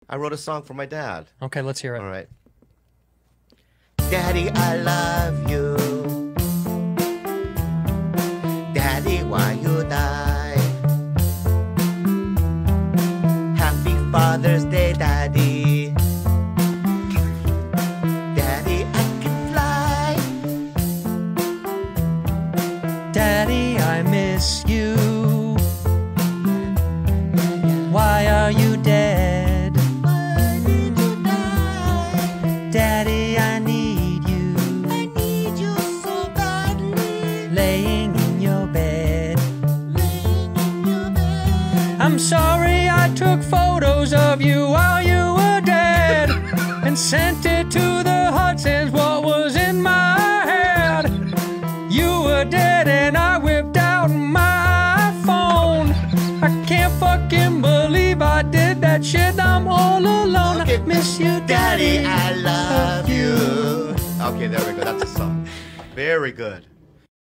I wrote a song for my dad. Okay, let's hear it. All right. Daddy, I love you. Daddy, why you die? Happy Father's Day, Daddy. Daddy, I can fly. Daddy, I miss you. Why are you dead? Why did you die? Daddy, I need you. I need you so badly. Laying in your bed. Laying in your bed. I'm sorry I took photos of you while you were dead and sent it to the Hudson's. What was in my head? You were dead and I whipped out my phone. I can't fucking believe I did that shit. I'm all alone. Okay. I miss you, Daddy, Daddy. I love you. Okay, there we go. That's a song. Very good.